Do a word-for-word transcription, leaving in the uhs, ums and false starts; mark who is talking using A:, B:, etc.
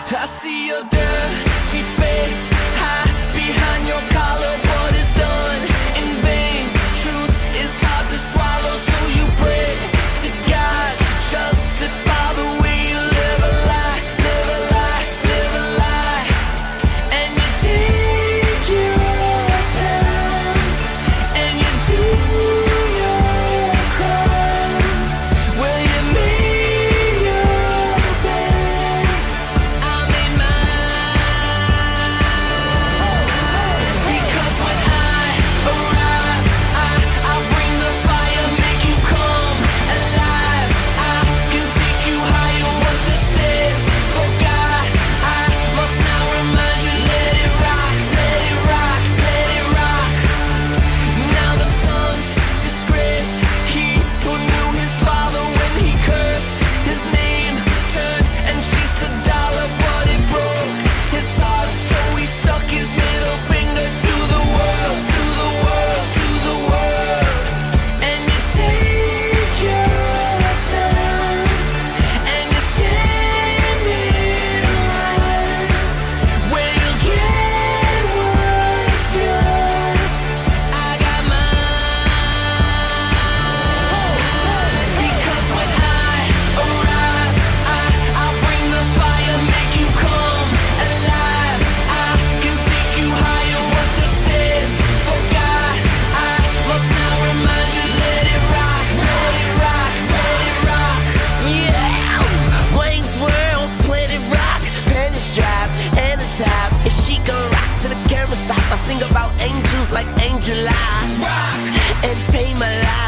A: I see your dirty face hide behind your collar. What is done in vain? Truth is hard to swallow, so you pray to God to justify the way you live a lie, live a lie, live a lie. And you take your time and you do your crime. Well, you made your bed, I made mine. Because when I arrive, I, I bring the fire, make you come alive. I can take you higher, what this is. For God, I must now remind you, let it rock, let it rock, let it rock. Now the son's disgraced, he who knew his father when he cursed his name, turned and chased the dollar, but it broke his heart, so he stuck his middle finger to the world, to the world, to the world. And you take your time and you stand in line where you'll get what's yours. I got mine. Because when I arrive, I, I bring the fire, make you come alive. I can take you higher, what this is. For God, I must now remind you, let it rock, let it rock, let it rock. Yeah, Wayne's World, Planet Rock, panties drop and the tops. If she gon' rock till the camera stop, I sing about angels like Angel I rock and pay my life.